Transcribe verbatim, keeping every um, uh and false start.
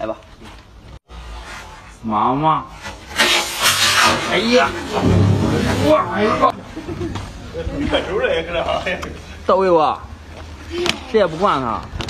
来吧。妈妈，哎呀，哇，哎呀，你看主人也搁那哈。到位吧？谁也不管他。